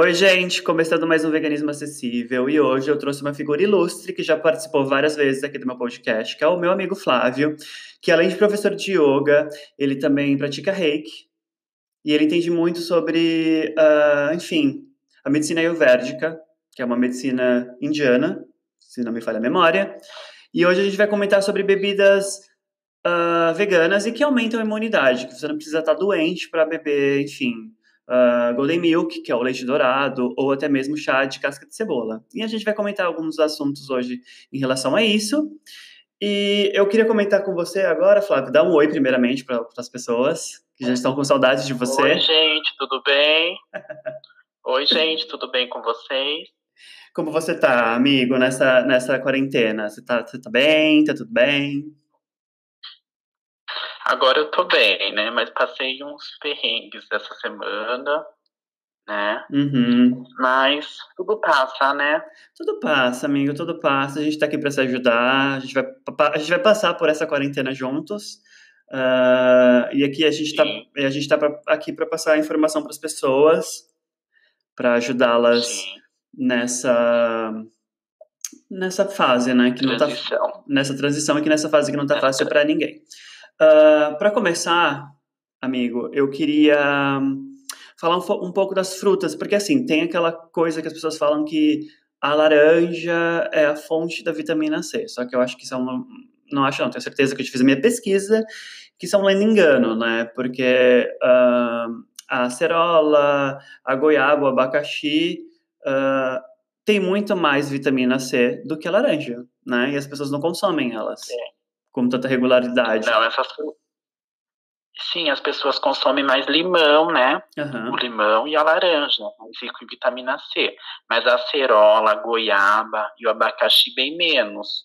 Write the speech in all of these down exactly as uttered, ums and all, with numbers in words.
Oi, gente, começando mais um Veganismo Acessível, e hoje eu trouxe uma figura ilustre que já participou várias vezes aqui do meu podcast, que é o meu amigo Flávio, que além de professor de yoga, ele também pratica reiki, e ele entende muito sobre, uh, enfim, a medicina ayurvédica, que é uma medicina indiana, se não me falha a memória, e hoje a gente vai comentar sobre bebidas uh, veganas e que aumentam a imunidade, que você não precisa estar doente para beber, enfim, uh, Golden Milk, que é o leite dourado, ou até mesmo chá de casca de cebola. E a gente vai comentar alguns assuntos hoje em relação a isso. E eu queria comentar com você agora, Flávio, dá um oi primeiramente para as pessoas que já estão com saudades de você. Oi, gente, tudo bem? Oi, gente, tudo bem com vocês? Como você tá, amigo, nessa, nessa quarentena? Você tá, você tá bem? Tá tudo bem? Agora eu tô bem, né? Mas passei uns perrengues essa semana, né? Uhum. Mas tudo passa, né? Tudo passa, amigo, tudo passa. A gente tá aqui para se ajudar. A gente vai, a gente vai passar por essa quarentena juntos. Uh, e aqui a gente tá, Sim, a gente tá pra, aqui para passar a informação para as pessoas, para ajudá-las sim. nessa nessa fase, né, que não tá Transição. nessa transição e que nessa fase que não tá Nessa fácil tra- para ninguém. Uh, para começar, amigo, eu queria falar um, fo- um pouco das frutas, porque assim, tem aquela coisa que as pessoas falam que a laranja é a fonte da vitamina C, só que eu acho que isso é uma... Não acho não, tenho certeza que eu fiz a minha pesquisa, que isso é um lendo engano, né, porque uh, a acerola, a goiaba, o abacaxi uh, tem muito mais vitamina C do que a laranja, né, e as pessoas não consomem elas é. com tanta regularidade. Não, essas fru- Sim, as pessoas consomem mais limão, né? O Aham. limão e a laranja, mais rico em vitamina C. Mas a acerola, a goiaba e o abacaxi bem menos.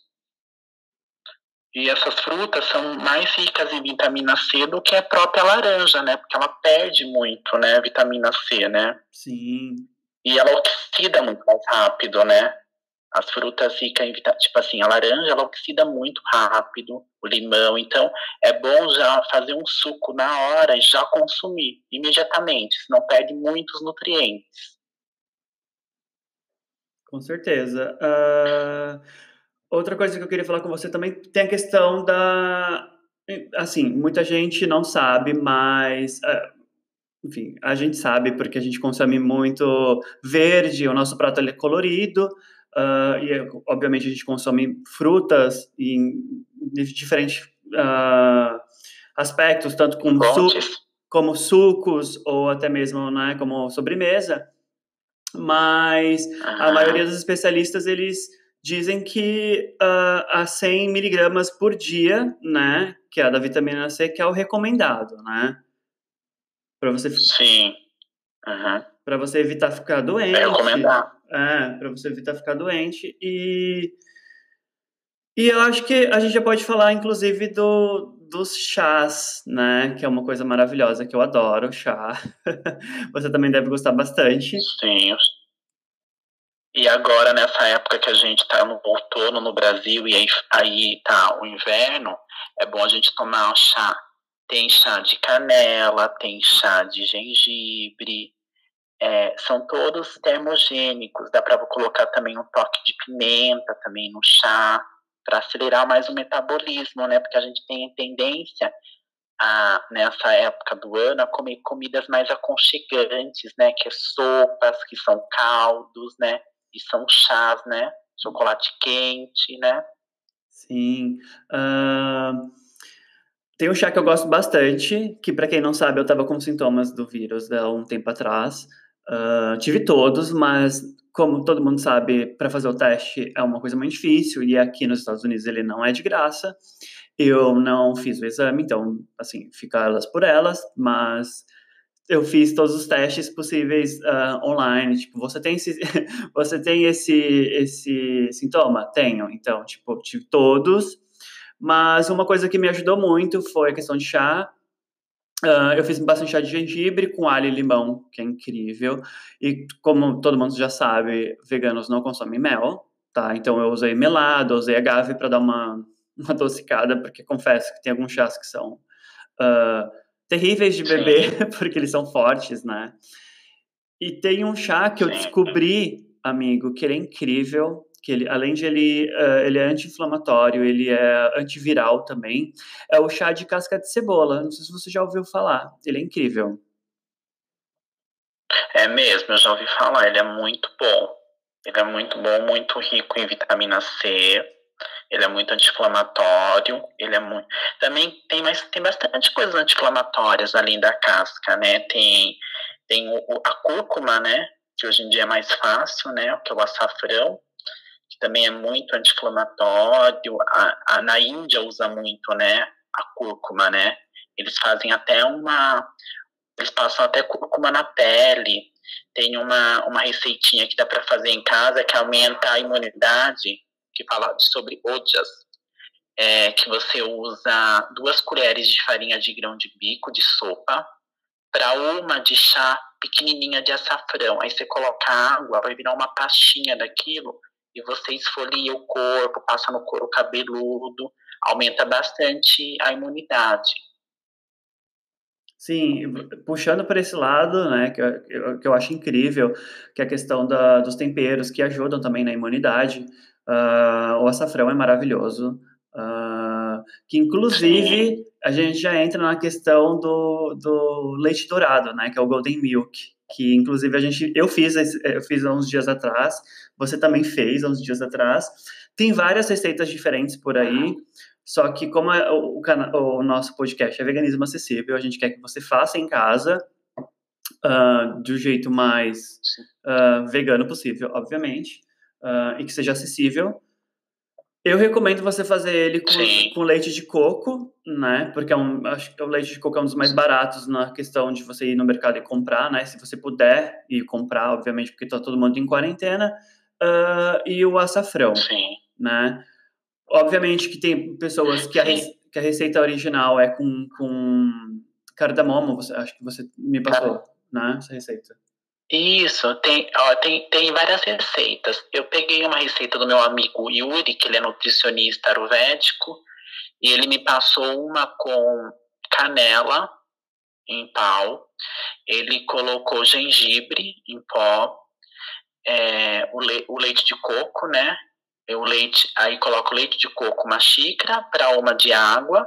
E essas frutas são mais ricas em vitamina C do que a própria laranja, né? Porque ela perde muito, né? Vitamina C, né? Sim, E ela oxida muito mais rápido, né? As frutas ricas em vitamina... Tipo assim, a laranja, ela oxida muito rápido, o limão. Então, é bom já fazer um suco na hora e já consumir imediatamente, senão perde muitos nutrientes. com certeza. Ah, outra coisa que eu queria falar com você também tem a questão da. Assim, muita gente não sabe, mas. ah, enfim, a gente sabe porque a gente consome muito verde, o nosso prato ele é colorido, ah, e obviamente a gente consome frutas em diferentes ah, aspectos, tanto Em como, su potes? como sucos ou até mesmo né, como sobremesa. Mas a maioria Aham. dos especialistas, eles dizem que uh, a cem miligramas por dia, né, que é a da vitamina C, que é o recomendado, né, para você, Sim. Aham. para você evitar ficar É doente, recomendar. é, para você evitar ficar doente, e, e eu acho que a gente já pode falar, inclusive, do, dos chás, né, que é uma coisa maravilhosa, que eu adoro, chá, você também deve gostar bastante. Sim. E agora, nessa época que a gente está no outono no Brasil e aí, aí tá o inverno, é bom a gente tomar um chá. Tem chá de canela, tem chá de gengibre, é, são todos termogênicos. Dá para colocar também um toque de pimenta também no chá, para acelerar mais o metabolismo, né? Porque a gente tem tendência a, nessa época do ano, a comer comidas mais aconchegantes, né? Que é sopas, que são caldos, né? E são chás, né? Chocolate quente, né? Sim. Uh, tem um chá que eu gosto bastante, que para quem não sabe, eu estava com sintomas do vírus há um tempo atrás. Uh, tive todos, mas como todo mundo sabe, para fazer o teste é uma coisa muito difícil e aqui nos Estados Unidos ele não é de graça. Eu não fiz o exame, então, assim, fica elas por elas, mas eu fiz todos os testes possíveis uh, online. Tipo, você tem esse, você tem esse, esse sintoma? Tenho. Então, tipo, tive todos. Mas uma coisa que me ajudou muito foi a questão de chá. Uh, eu fiz bastante chá de gengibre com alho e limão, que é incrível. E como todo mundo já sabe, veganos não consomem mel, tá? Então eu usei melado, usei agave para dar uma, uma adocicada, porque confesso que tem alguns chás que são uh, terríveis de Sim. beber, porque eles são fortes, né? E tem um chá que eu Sim. descobri, amigo, que ele é incrível, que ele, além de ele, uh, ele é anti-inflamatório, ele é antiviral também, é o chá de casca de cebola. Não sei se você já ouviu falar. Ele é incrível. É mesmo, eu já ouvi falar, ele é muito bom. Ele é muito bom, muito rico em vitamina C. Ele é muito anti-inflamatório, ele é muito... Também tem, mais, tem bastante coisas anti-inflamatórias além da casca, né? Tem, tem o, o, a cúrcuma, né? Que hoje em dia é mais fácil, né? Que é o açafrão, que também é muito anti-inflamatório. A, a, na Índia usa muito, né? A cúrcuma, né? Eles fazem até uma... Eles passam até cúrcuma na pele. Tem uma, uma receitinha que dá para fazer em casa que aumenta a imunidade, que fala sobre ojas, é, que você usa duas colheres de farinha de grão de bico de sopa para uma de chá pequenininha de açafrão. Aí você coloca água, vai virar uma pastinha daquilo e você esfolia o corpo, passa no couro cabeludo, aumenta bastante a imunidade. Sim, puxando para esse lado, né, que eu, que eu acho incrível, que é a questão da, dos temperos que ajudam também na imunidade. Uh, o açafrão é maravilhoso, uh, que inclusive Sim. a gente já entra na questão do, do leite dourado, né, que é o Golden Milk, que inclusive a gente, eu fiz, eu fiz há uns dias atrás, você também fez há uns dias atrás. Tem várias receitas diferentes por aí. Só que como é o, o, o nosso podcast é veganismo acessível, a gente quer que você faça em casa uh, do jeito mais uh, vegano possível, obviamente, uh, e que seja acessível. Eu recomendo você fazer ele com, com leite de coco, né? Porque é um, acho que o leite de coco é um dos mais baratos na questão de você ir no mercado e comprar, né? Se você puder ir comprar, obviamente, porque tá todo mundo em quarentena. Uh, e o açafrão, Sim. né? Obviamente que tem pessoas que a, que a receita original é com, com cardamomo, você, acho que você me passou, Car... né, essa receita. Isso, tem, ó, tem, tem várias receitas. Eu peguei uma receita do meu amigo Yuri, que ele é nutricionista ayurvédico, e ele me passou uma com canela em pau, ele colocou gengibre em pó, é, o, le, o leite de coco, né? O leite, aí coloca o leite de coco, uma xícara para uma de água,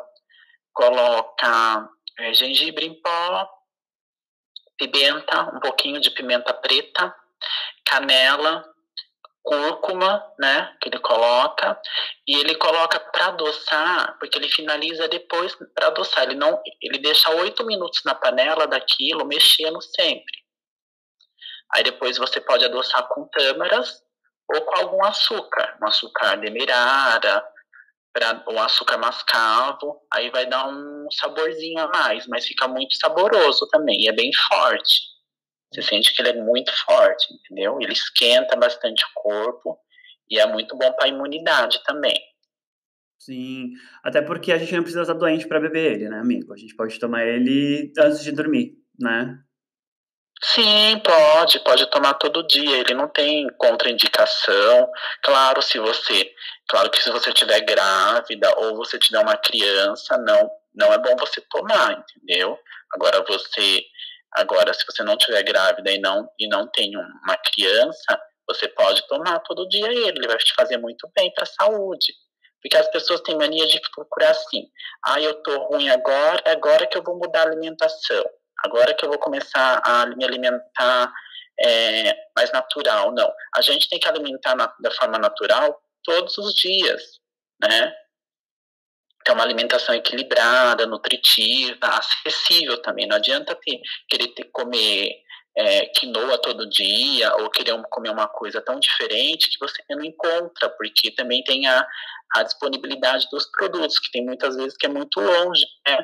coloca é, gengibre em pó, pimenta, um pouquinho de pimenta preta, canela, cúrcuma, né, que ele coloca, e ele coloca para adoçar, porque ele finaliza depois para adoçar, ele não, ele deixa oito minutos na panela daquilo, mexendo sempre. Aí depois você pode adoçar com tâmaras ou com algum açúcar, um açúcar demerara, pra, um açúcar mascavo, aí vai dar um saborzinho a mais, mas fica muito saboroso também, e é bem forte. Você sente que ele é muito forte, entendeu? Ele esquenta bastante o corpo e é muito bom para a imunidade também. Sim, até porque a gente não precisa estar doente para beber ele, né, amigo? A gente pode tomar ele antes de dormir, né? Sim, pode, pode tomar todo dia, ele não tem contraindicação. Claro, se você, claro que se você estiver grávida ou você tiver uma criança, não, não é bom você tomar, entendeu? Agora você, agora se você não estiver grávida e não e não tem uma criança, você pode tomar todo dia ele, ele vai te fazer muito bem para a saúde. Porque as pessoas têm mania de procurar assim, ah, eu tô ruim agora, agora que eu vou mudar a alimentação. Agora que eu vou começar a me alimentar é, mais natural. Não, a gente tem que alimentar na, da forma natural todos os dias, né? Ter uma alimentação equilibrada, nutritiva, acessível também. Não adianta ter, querer ter, comer é, quinoa todo dia ou querer comer uma coisa tão diferente que você não encontra, porque também tem a, a disponibilidade dos produtos, que tem muitas vezes que é muito longe, né?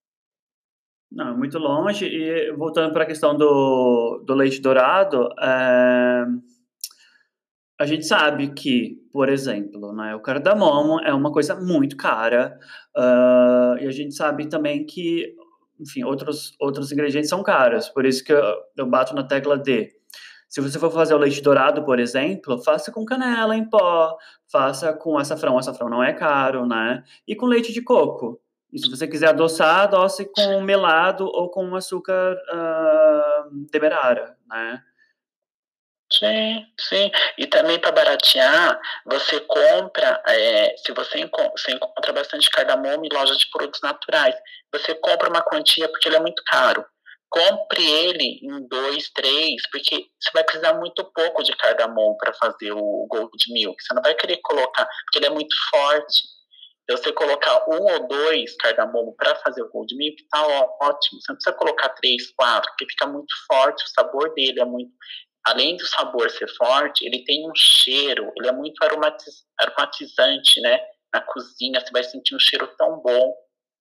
Não, muito longe. E voltando para a questão do, do leite dourado, é... a gente sabe que, por exemplo, né, o cardamomo é uma coisa muito cara, uh, e a gente sabe também que, enfim, outros, outros ingredientes são caros, por isso que eu, eu bato na tecla de, se você for fazer o leite dourado, por exemplo, faça com canela em pó, faça com açafrão, açafrão não é caro, né, e com leite de coco. E se você quiser adoçar, adoce com melado ou com açúcar uh, demerara, né. Sim, sim. E também para baratear, você compra, é, se você, enco você encontra bastante cardamomo em lojas de produtos naturais. Você compra uma quantia porque ele é muito caro. Compre ele em dois, três, porque você vai precisar muito pouco de cardamomo para fazer o Gold Milk. Você não vai querer colocar, porque ele é muito forte. Se você colocar um ou dois cardamomo para fazer o Gold Milk, tá ótimo. Você não precisa colocar três, quatro, porque fica muito forte, o sabor dele é muito. Além do sabor ser forte, ele tem um cheiro, ele é muito aromatiz, aromatizante, né? Na cozinha, você vai sentir um cheiro tão bom.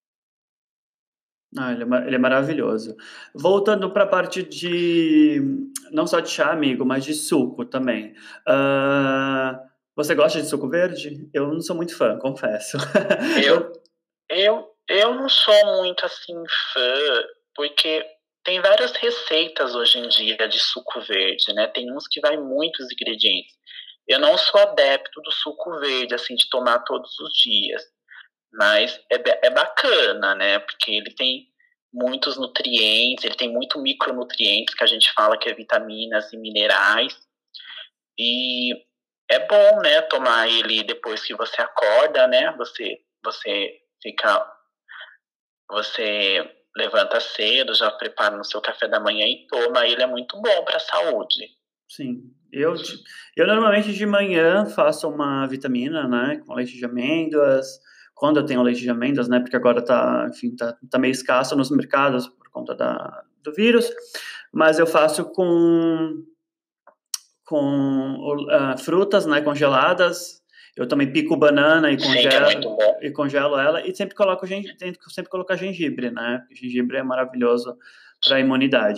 Ah, ele é, ele é maravilhoso. Voltando para a parte de, não só de chá, amigo, mas de suco também. Uh, você gosta de suco verde? Eu não sou muito fã, confesso. Eu, eu, eu não sou muito assim fã, porque tem várias receitas hoje em dia de suco verde, né? Tem uns que vai muitos ingredientes. Eu não sou adepto do suco verde, assim, de tomar todos os dias. Mas é, é bacana, né? Porque ele tem muitos nutrientes, ele tem muito micronutrientes, que a gente fala que é vitaminas e minerais. E é bom, né, tomar ele depois que você acorda, né? Você, você fica, você levanta cedo, já prepara no seu café da manhã e toma. Ele é muito bom para a saúde. Sim, eu, eu normalmente de manhã faço uma vitamina, né, com leite de amêndoas, quando eu tenho leite de amêndoas, né, porque agora tá, enfim, tá, tá meio escasso nos mercados por conta da, do vírus, mas eu faço com, com uh, frutas, né, congeladas, eu também pico banana e Sim, que é muito congelo, bom. e congelo ela, e sempre coloco, tento sempre colocar gengibre, né, porque gengibre é maravilhoso para a imunidade.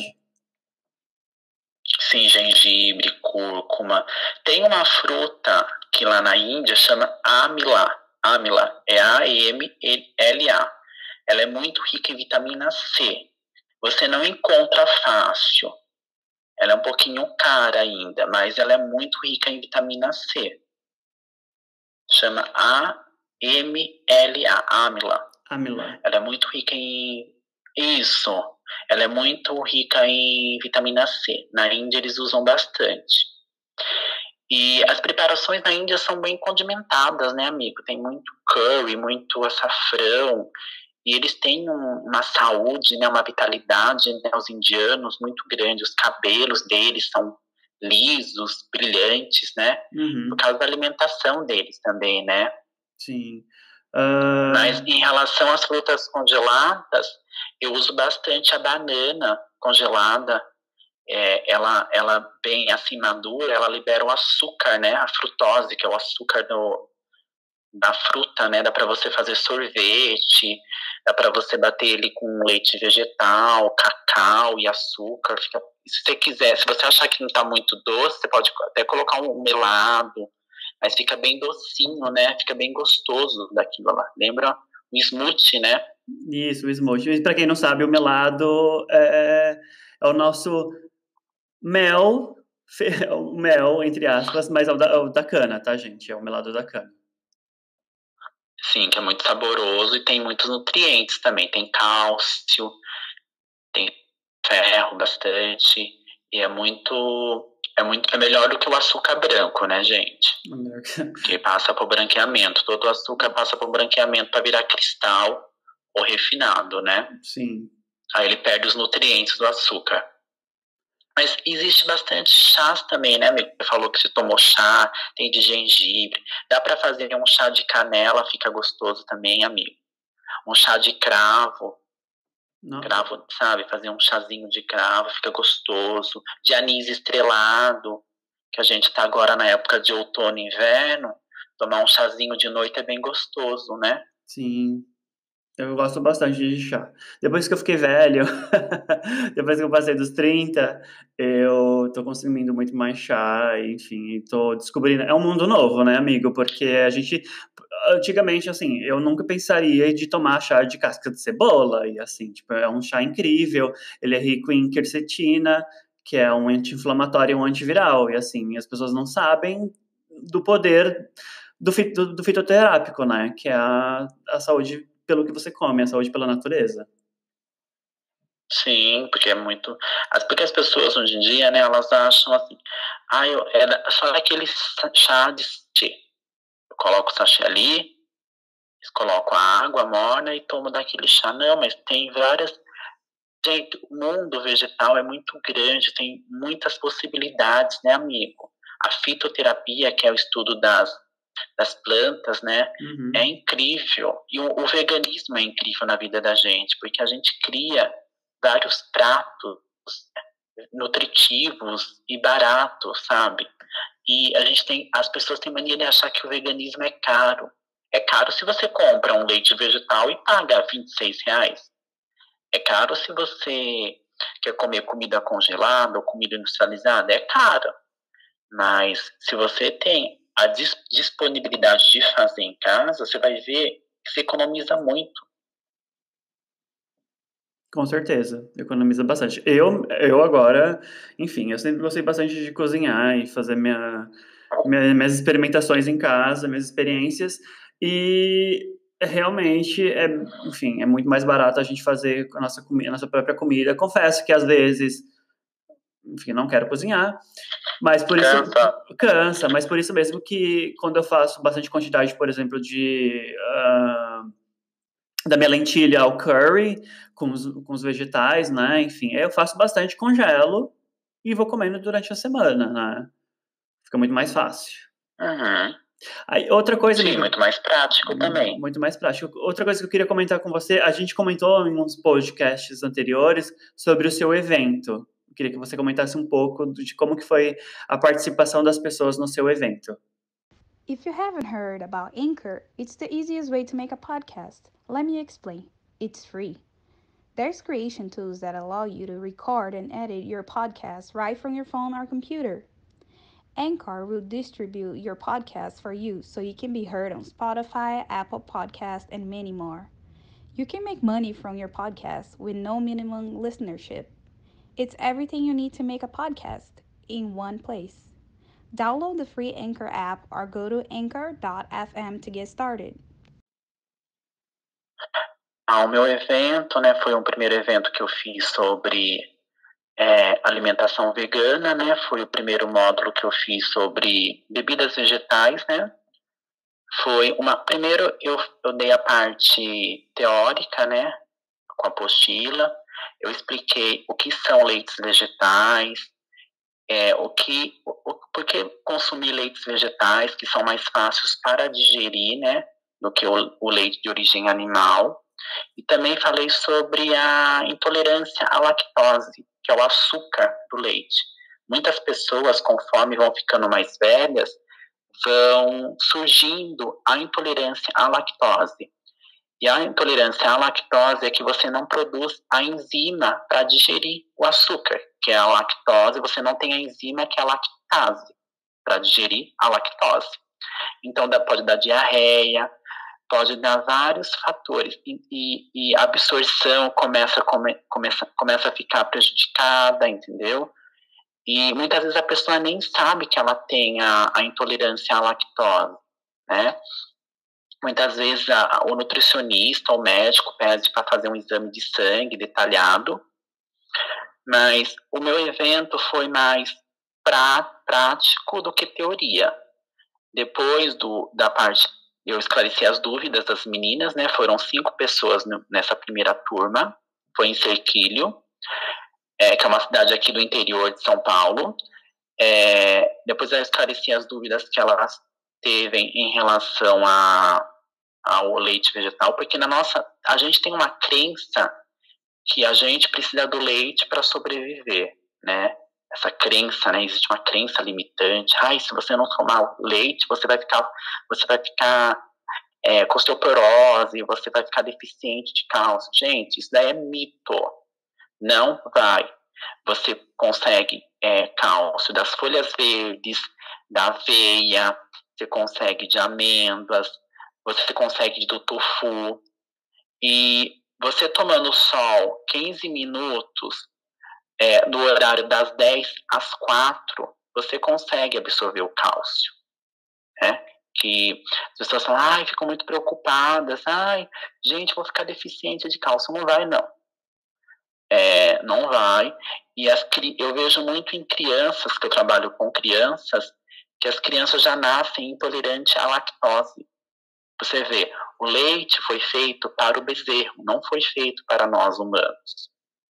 Sim, gengibre, cúrcuma. Tem uma fruta que lá na Índia chama amila. Amila é A M L A. Ela é muito rica em vitamina C. Você não encontra fácil. Ela é um pouquinho cara ainda, mas ela é muito rica em vitamina C. Chama A M L A, amila. Amila. Ela é muito rica em isso. Ela é muito rica em vitamina C. Na Índia eles usam bastante. E as preparações na Índia são bem condimentadas, né, amigo? Tem muito curry, muito açafrão. E eles têm um, uma saúde, né, uma vitalidade, né, os indianos muito grande. Os cabelos deles são lisos, brilhantes, né? Uhum. Por causa da alimentação deles também, né? Sim. Uh... Mas em relação às frutas congeladas, eu uso bastante a banana congelada. É, ela, ela bem assim madura, ela libera o açúcar, né? A frutose, que é o açúcar do, da fruta, né? Dá para você fazer sorvete, dá para você bater ele com leite vegetal, cacau e açúcar. Fica, se você quiser, se você achar que não está muito doce, você pode até colocar um melado, mas fica bem docinho, né? Fica bem gostoso daquilo lá. Lembra o smoothie, né? Isso, o smoothie. Para quem não sabe, o melado é, é o nosso mel, o mel, entre aspas, mas é o, da, é o da cana, tá, gente? É o melado da cana. Sim, que é muito saboroso e tem muitos nutrientes também. Tem cálcio, tem ferro bastante. E é muito. É muito é melhor do que o açúcar branco, né, gente? Que passa por branqueamento. Todo açúcar passa por branqueamento para virar cristal ou refinado, né? Sim. Aí ele perde os nutrientes do açúcar. Mas existe bastante chás também, né, amigo? Você falou que você tomou chá, tem de gengibre. Dá para fazer um chá de canela, fica gostoso também, amigo. Um chá de cravo. Não. Cravo, sabe? Fazer um chazinho de cravo, fica gostoso. De anis estrelado, que a gente tá agora na época de outono e inverno. Tomar um chazinho de noite é bem gostoso, né? Sim. Eu gosto bastante de chá. Depois que eu fiquei velho, depois que eu passei dos trinta, eu tô consumindo muito mais chá, enfim, tô descobrindo. É um mundo novo, né, amigo? Porque a gente, antigamente, assim, eu nunca pensaria de tomar chá de casca de cebola, e assim, tipo, é um chá incrível, ele é rico em quercetina, que é um anti-inflamatório e um antiviral, e assim, as pessoas não sabem do poder do, fito, do fitoterápico, né, que é a, a saúde pelo que você come, a saúde pela natureza. Sim, porque é muito. Porque as pessoas hoje em dia, né, elas acham assim, Ah, eu, é só aquele chá de sachê. Eu coloco o sachê ali, coloco a água morna e tomo daquele chá. Não, mas tem várias... Gente, o mundo vegetal é muito grande, tem muitas possibilidades, né, amigo? A fitoterapia, que é o estudo das, das plantas, né, Uhum. é incrível. E o, o veganismo é incrível na vida da gente, porque a gente cria vários pratos nutritivos e baratos, sabe? E a gente tem, as pessoas têm mania de achar que o veganismo é caro. É caro se você compra um leite vegetal e paga vinte e seis reais. É caro se você quer comer comida congelada ou comida industrializada. É caro. Mas se você tem a dis- disponibilidade de fazer em casa, você vai ver que você economiza muito. Com certeza, economiza bastante. Eu, eu agora, enfim, eu sempre gostei bastante de cozinhar e fazer minha, minha, minhas experimentações em casa, minhas experiências, e realmente é, enfim, é muito mais barato a gente fazer a nossa, a nossa própria comida. Confesso que às vezes, enfim, não quero cozinhar, mas por isso Cansa. cansa, mas por isso mesmo que quando eu faço bastante quantidade, por exemplo, de uh, da minha lentilha ao curry, com os, com os vegetais, né? Enfim, eu faço bastante, congelo e vou comendo durante a semana, né? Fica muito mais fácil. Uhum. Aí, outra coisa, Sim, amigo, muito mais prático também. muito mais prático. Outra coisa que eu queria comentar com você, a gente comentou em uns podcasts anteriores sobre o seu evento. Eu queria que você comentasse um pouco de como que foi a participação das pessoas no seu evento. If you haven't heard about Anchor, it's the easiest way to make a podcast. Let me explain. It's free. There's creation tools that allow you to record and edit your podcast right from your phone or computer. Anchor will distribute your podcast for you so you can be heard on Spotify, Apple Podcasts, and many more. You can make money from your podcast with no minimum listenership. It's everything you need to make a podcast in one place. Download the free Anchor app or go to anchor dot f m to get started. Ah, o meu evento, né, foi um primeiro evento que eu fiz sobre é, alimentação vegana, né, foi o primeiro módulo que eu fiz sobre bebidas vegetais, né. Foi uma, primeiro eu, eu dei a parte teórica, né, com a apostila, eu expliquei o que são leites vegetais, é, o que, o, por que consumir leites vegetais, que são mais fáceis para digerir, né, do que o, o leite de origem animal. E também falei sobre a intolerância à lactose, que é o açúcar do leite. Muitas pessoas, conforme vão ficando mais velhas, vão surgindo a intolerância à lactose. E a intolerância à lactose é que você não produz a enzima para digerir o açúcar, que é a lactose, você não tem a enzima que é a lactase para digerir a lactose. Então pode dar diarreia, pode dar vários fatores, e, e, e a absorção começa, come, começa, começa a ficar prejudicada, entendeu? E muitas vezes a pessoa nem sabe que ela tem a, a intolerância à lactose, né? Muitas vezes a, o nutricionista ou o médico pede para fazer um exame de sangue detalhado, mas o meu evento foi mais pra, prático do que teoria. Depois do, da parte, eu esclareci as dúvidas das meninas, né? Foram cinco pessoas no, nessa primeira turma, foi em Serquilho, é, que é uma cidade aqui do interior de São Paulo. É, depois eu esclareci as dúvidas que elas teve em relação a, ao leite vegetal, porque na nossa, a gente tem uma crença que a gente precisa do leite para sobreviver, né? Essa crença, né? Existe uma crença limitante. Ai, se você não tomar leite, você vai ficar, você vai ficar é, com osteoporose, você vai ficar deficiente de cálcio. Gente, isso daí é mito. Não vai. Você consegue é, cálcio das folhas verdes, da aveia, você consegue de amêndoas, você consegue do tofu. E você tomando sol quinze minutos é, no horário das dez às quatro, você consegue absorver o cálcio, né? Que as pessoas falam, ai, ficam muito preocupadas, ai, gente, vou ficar deficiente de cálcio. Não vai, não. É, não vai. E as, eu vejo muito em crianças, que eu trabalho com crianças, que as crianças já nascem intolerantes à lactose. Você vê, o leite foi feito para o bezerro, não foi feito para nós humanos.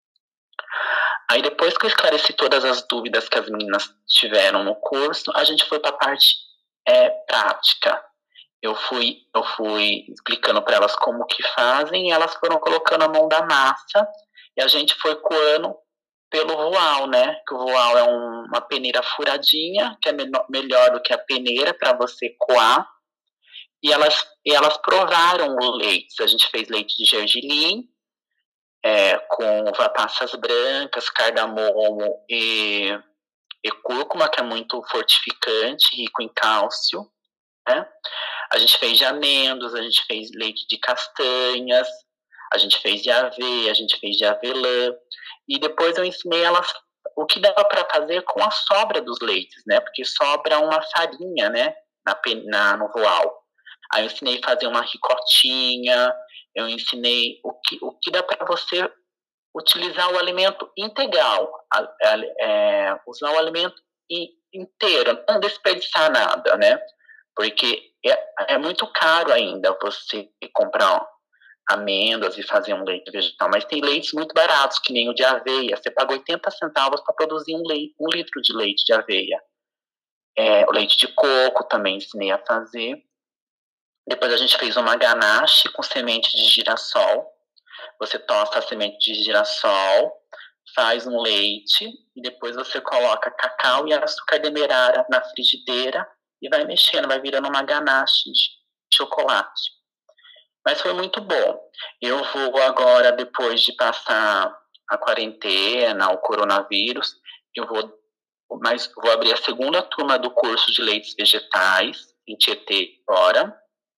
Aí depois que eu esclareci todas as dúvidas que as meninas tiveram no curso, a gente foi para a parte é, prática. Eu fui, eu fui explicando para elas como que fazem, e elas foram colocando a mão da massa, e a gente foi coando pelo voal, né? Que o voal é um, uma peneira furadinha, que é menor, melhor do que a peneira para você coar. E elas, e elas provaram o leite. A gente fez leite de gergelim, é, com uva passas brancas, cardamomo e, e cúrcuma, que é muito fortificante, rico em cálcio, né? A gente fez de amêndoas, a gente fez leite de castanhas, a gente fez de aveia, a gente fez de avelã. E depois eu ensinei elas o que dava para fazer com a sobra dos leites, né? Porque sobra uma farinha, né? Na, na, no voal. Aí eu ensinei a fazer uma ricotinha, eu ensinei o que, o que dá para você utilizar o alimento integral, a, a, é, usar o alimento inteiro, não desperdiçar nada, né? Porque é, é muito caro ainda você comprar amêndoas e fazer um leite vegetal, mas tem leites muito baratos, que nem o de aveia. Você paga oitenta centavos para produzir um, leite, um litro de leite de aveia. É, o leite de coco também ensinei a fazer. Depois a gente fez uma ganache com semente de girassol. Você tosta a semente de girassol, faz um leite, e depois você coloca cacau e açúcar demerara na frigideira e vai mexendo, vai virando uma ganache de chocolate. Mas foi muito bom. Eu vou agora, depois de passar a quarentena, o coronavírus, eu vou, mas vou abrir a segunda turma do curso de leites vegetais, em Tietê agora.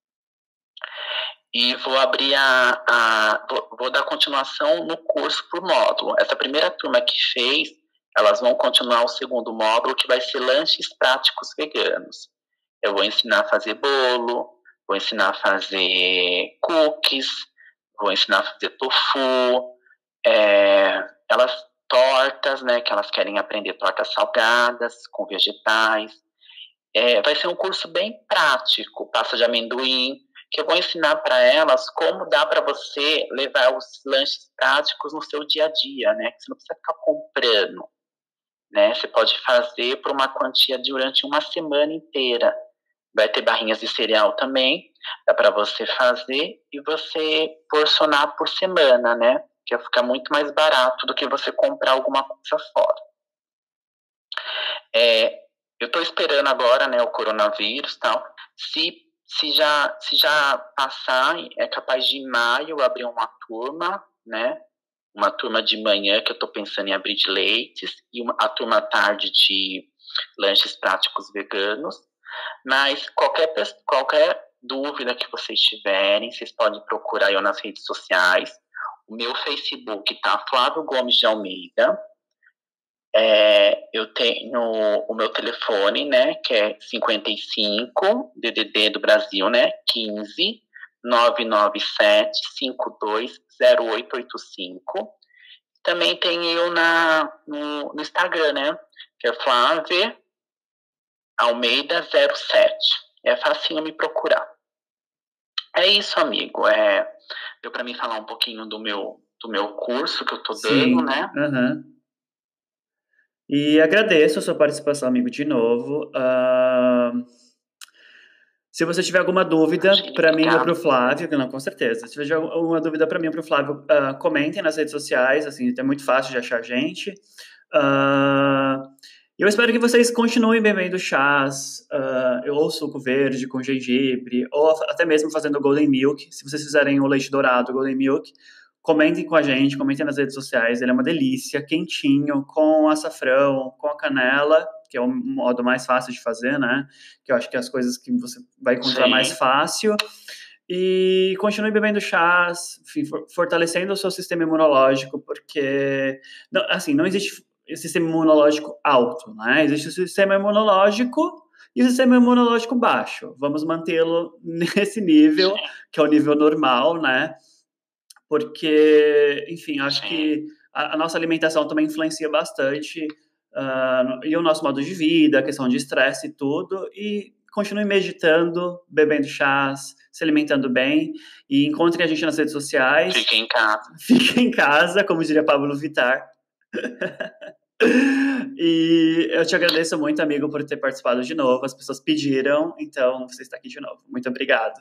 E vou abrir a, a vou, vou dar continuação no curso por módulo. Essa primeira turma que fez, elas vão continuar o segundo módulo, que vai ser lanches práticos veganos. Eu vou ensinar a fazer bolo, vou ensinar a fazer cookies, vou ensinar a fazer tofu, é, elas tortas, né, que elas querem aprender tortas salgadas, com vegetais. É, vai ser um curso bem prático, pasta de amendoim, que eu vou ensinar para elas como dá para você levar os lanches práticos no seu dia a dia, né? Você não precisa ficar comprando, né? Você pode fazer por uma quantia durante uma semana inteira. Vai ter barrinhas de cereal também, dá para você fazer e você porcionar por semana, né? Que vai ficar muito mais barato do que você comprar alguma coisa fora. É, eu estou esperando agora, né, o coronavírus e tal. Se Se já, se já passar, é capaz de em maio abrir uma turma, né? Uma turma de manhã que eu estou pensando em abrir de leites, e uma, a turma à tarde de lanches práticos veganos. Mas qualquer, qualquer dúvida que vocês tiverem, vocês podem procurar eu nas redes sociais. O meu Facebook tá Flávio Gomes de Almeida. É, eu tenho o meu telefone, né, que é cinquenta e cinco, D D D do Brasil, né, quinze, nove nove sete, cinco dois, zero oito oito cinco. Também tem eu na, no, no Instagram, né, que é Flávia Almeida zero sete. É facinho me procurar. É isso, amigo. É, deu para mim falar um pouquinho do meu, do meu curso que eu tô Sim, dando, né? Uhum. E agradeço a sua participação, amigo, de novo. Uh, se você tiver alguma dúvida para mim ou para o Flávio, não, com certeza. Se tiver alguma dúvida para mim ou para o Flávio, uh, comentem nas redes sociais, assim, é muito fácil de achar a gente. Uh, eu espero que vocês continuem bebendo chás, uh, ou suco verde com gengibre, ou até mesmo fazendo golden milk. Se vocês fizerem o leite dourado, golden milk, comentem com a gente, comentem nas redes sociais. Ele é uma delícia, quentinho, com açafrão, com a canela, que é o modo mais fácil de fazer, né? Que eu acho que é as coisas que você vai encontrar Sim. mais fácil. E continue bebendo chás, enfim, fortalecendo o seu sistema imunológico, porque, não, assim, não existe sistema imunológico alto, né? Existe o sistema imunológico e o sistema imunológico baixo. Vamos mantê-lo nesse nível, que é o nível normal, né? Porque, enfim, acho que a, a nossa alimentação também influencia bastante, uh, e o nosso modo de vida, a questão de estresse e tudo, e continue meditando, bebendo chás, se alimentando bem, e encontrem a gente nas redes sociais. Fique em casa. Fique em casa, como diria Pablo Vittar. E eu te agradeço muito, amigo, por ter participado de novo. As pessoas pediram, então você está aqui de novo. Muito obrigado.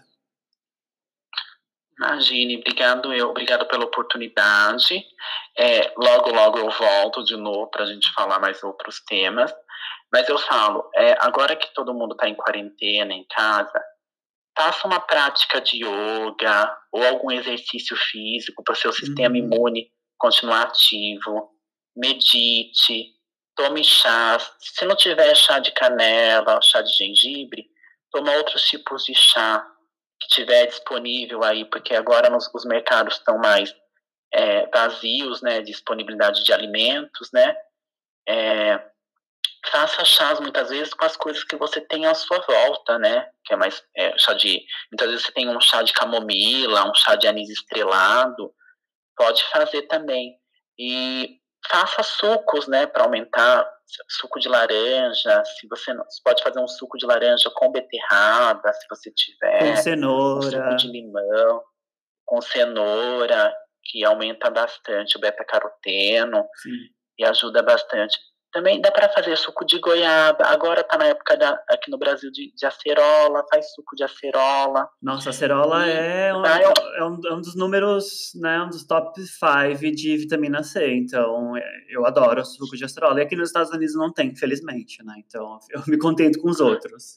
Imagine, obrigado eu, obrigado pela oportunidade. É, logo, logo eu volto de novo para a gente falar mais outros temas. Mas eu falo, é, agora que todo mundo está em quarentena, em casa, faça uma prática de yoga ou algum exercício físico para o seu sistema uhum. imune continuar ativo. Medite, tome chás. Se não tiver chá de canela, chá de gengibre, toma outros tipos de chá que tiver disponível aí, porque agora nos, os mercados estão mais é, vazios, né, de disponibilidade de alimentos, né, é, faça chás muitas vezes com as coisas que você tem à sua volta, né, que é mais é, chá de, muitas vezes você tem um chá de camomila, um chá de anis estrelado, pode fazer também, e faça sucos, né, para aumentar, suco de laranja, se você não, você pode fazer um suco de laranja com beterraba, se você tiver. Com cenoura. Um suco de limão, com cenoura, que aumenta bastante o beta-caroteno. Sim. E ajuda bastante. Também dá para fazer suco de goiaba. Agora está na época da, aqui no Brasil de, de acerola, faz suco de acerola. Nossa, acerola é um, ah, eu... é, um, é um dos números, né, um dos top cinco de vitamina C. Então, eu adoro o suco de acerola. E aqui nos Estados Unidos não tem, infelizmente, né? Então, eu me contento com os outros.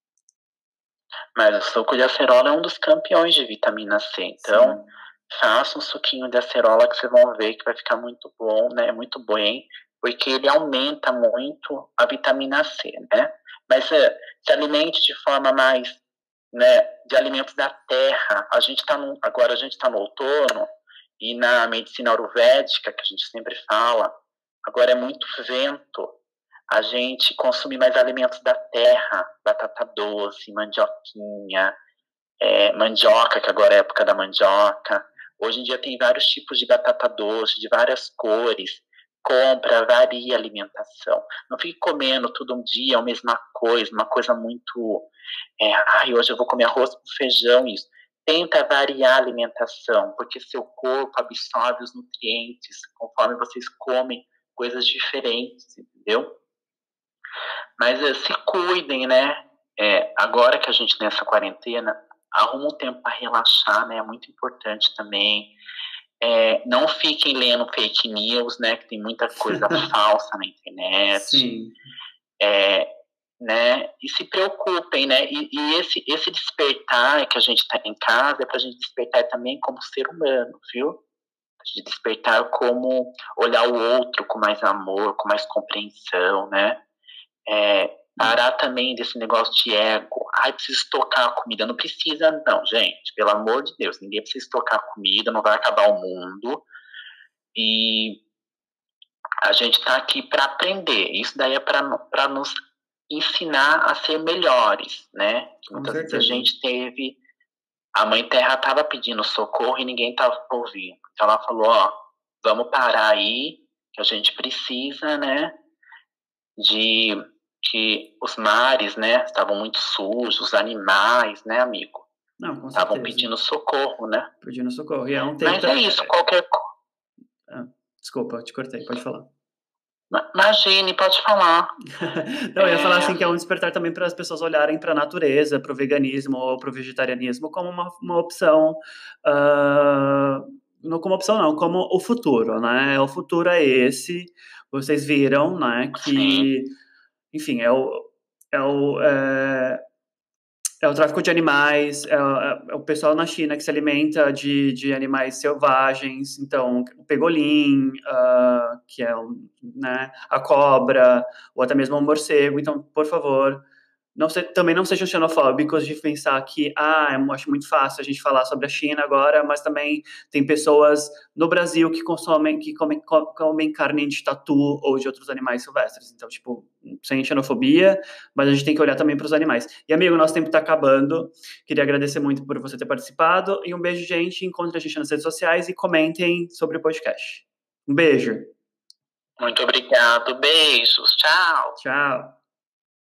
Mas o suco de acerola é um dos campeões de vitamina C. Então, sim, faça um suquinho de acerola que vocês vão ver que vai ficar muito bom, né? Muito bem. Porque ele aumenta muito a vitamina C, né? Mas é, se alimente de forma mais, né, de alimentos da terra. A gente tá no, agora a gente está no outono, e na medicina ayurvédica, que a gente sempre fala, agora é muito vento. A gente consome mais alimentos da terra, batata doce, mandioquinha, é, mandioca, que agora é a época da mandioca. Hoje em dia tem vários tipos de batata doce, de várias cores. Compra, varia a alimentação. Não fique comendo todo um dia a mesma coisa, uma coisa muito... É, ai, hoje eu vou comer arroz com feijão, isso. Tenta variar a alimentação, porque seu corpo absorve os nutrientes conforme vocês comem coisas diferentes, entendeu? Mas é, se cuidem, né? É, agora que a gente nessa quarentena, arruma um tempo para relaxar, né? É muito importante também. É, não fiquem lendo fake news, né, que tem muita coisa falsa na internet. Sim. É, né, e se preocupem, né, e, e esse, esse despertar que a gente está em casa é para a gente despertar também como ser humano, viu? De despertar como olhar o outro com mais amor, com mais compreensão, né, é, parar também desse negócio de ego. Ai, preciso estocar a comida. Não precisa, não, gente. Pelo amor de Deus. Ninguém precisa estocar a comida. Não vai acabar o mundo. E a gente tá aqui para aprender. Isso daí é para nos ensinar a ser melhores, né? Muitas vezes a gente teve... A Mãe Terra tava pedindo socorro e ninguém tava ouvindo. Então ela falou, ó, vamos parar aí, que a gente precisa, né, de... que os mares, né, estavam muito sujos, os animais, né, amigo? Não, com certeza. Estavam pedindo socorro, né? Pedindo socorro. E é um tempo Mas é isso, qualquer coisa. Ah, desculpa, te cortei, pode falar. Imagine, pode falar. Não, eu ia é... falar assim que é um despertar também para as pessoas olharem para a natureza, para o veganismo ou para o vegetarianismo como uma, uma opção, uh, não como opção não, como o futuro, né? O futuro é esse, vocês viram, né, que... Sim. Enfim, é o, é, o, é, é o tráfico de animais, é, é o pessoal na China que se alimenta de, de animais selvagens, então o pegolim, uh, que é né, a cobra, ou até mesmo o morcego. Então, por favor, não se, também não sejam xenofóbicos de pensar que, ah, eu acho muito fácil a gente falar sobre a China agora, mas também tem pessoas no Brasil que consomem, que comem, comem carne de tatu ou de outros animais silvestres. Então, tipo, sem xenofobia, mas a gente tem que olhar também para os animais. E, amigo, nosso tempo está acabando. Queria agradecer muito por você ter participado. E um beijo, gente. Encontre a gente nas redes sociais e comentem sobre o podcast. Um beijo. Muito obrigado. Beijos. Tchau. Tchau.